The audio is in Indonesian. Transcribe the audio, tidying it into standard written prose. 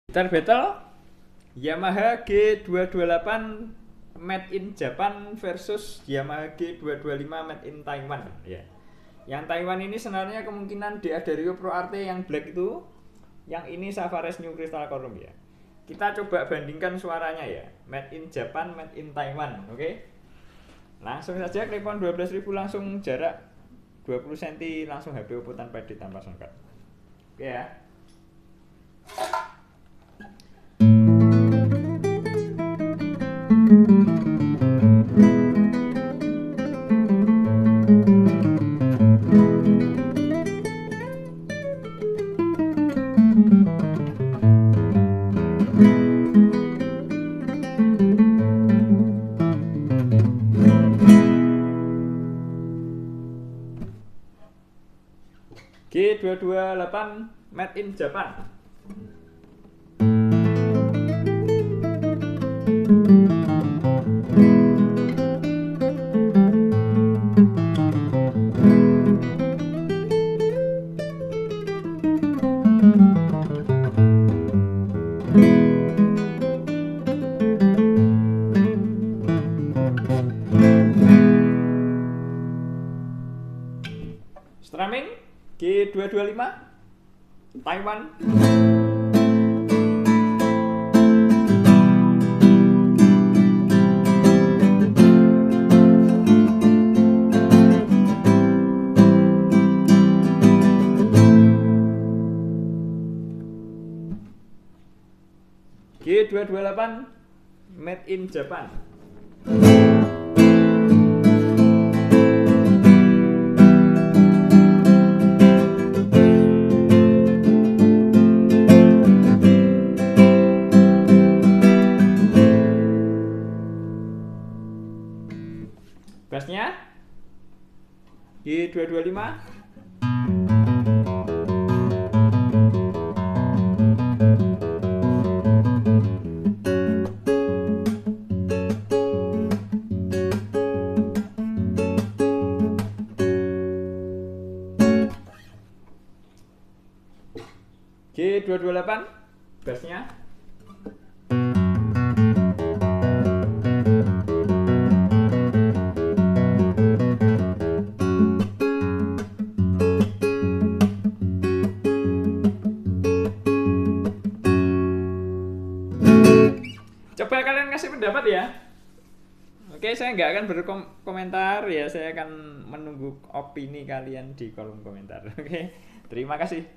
Gitar battle Yamaha G228 made in Japan versus Yamaha G225 made in Taiwan ya. Yang Taiwan ini sebenarnya kemungkinan D'Addario Pro Arte yang black itu, yang ini Savares New Crystal Corum ya. Kita coba bandingkan suaranya ya. Made in Japan, made in Taiwan, oke? Langsung saja klepon 12.000 langsung jarak 20 cm langsung HP Oppo tanpa edit tanpa soundcard. Oke ya. G228 made in Japan. Strumming G225 Taiwan. G228 made in Japan. Bassnya G225. G228 bassnya. Coba kalian kasih pendapat ya. Oke, saya nggak akan berkomentar ya, saya akan menunggu opini kalian di kolom komentar. Oke, terima kasih.